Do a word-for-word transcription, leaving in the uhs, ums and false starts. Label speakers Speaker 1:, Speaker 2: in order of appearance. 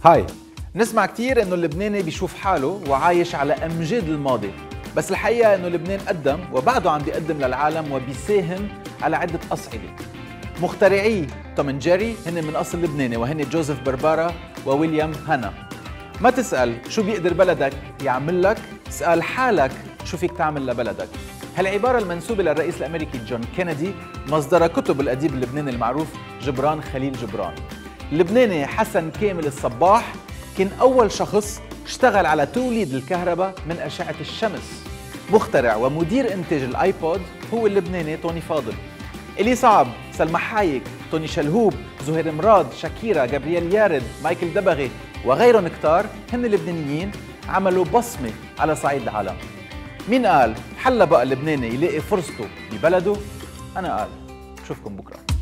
Speaker 1: هاي. نسمع كتير انه اللبناني بيشوف حاله وعايش على امجاد الماضي، بس الحقيقه انه لبنان قدم وبعده عم بيقدم للعالم وبيساهم على عده اصعده. مخترعي توم اند جيري هن من اصل لبناني وهن جوزيف بربارا وويليام هانا. ما تسال شو بيقدر بلدك يعمل لك، اسال حالك شو فيك تعمل لبلدك. هالعباره المنسوبه للرئيس الامريكي جون كينيدي مصدرها كتب الاديب اللبناني المعروف جبران خليل جبران. اللبناني حسن كامل الصباح كان أول شخص اشتغل على توليد الكهرباء من أشعة الشمس. مخترع ومدير إنتاج الآيبود هو اللبناني توني فاضل. إلي صعب، سلمى حايك، توني شلهوب، زهير مراد، شاكيرا، جابرييل يارد، مايكل دبغي وغيرهم كتار هن لبنانيين عملوا بصمة على صعيد العالم. مين قال حلا بقى اللبناني يلاقي فرصته ببلده؟ أنا قال. بشوفكم بكرة.